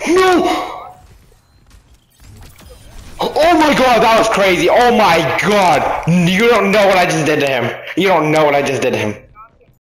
No! Oh my god, that was crazy. Oh my god. You don't know what I just did to him. You don't know what I just did to him.